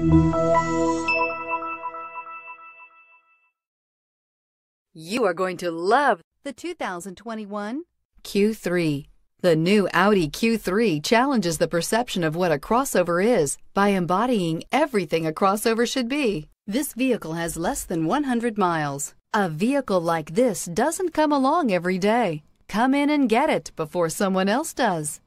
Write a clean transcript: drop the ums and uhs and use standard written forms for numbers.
You are going to love the 2021 Q3. The new Audi Q3 challenges the perception of what a crossover is by embodying everything a crossover should be. This vehicle has less than 100 miles. A vehicle like this doesn't come along every day. Come in and get it before someone else does.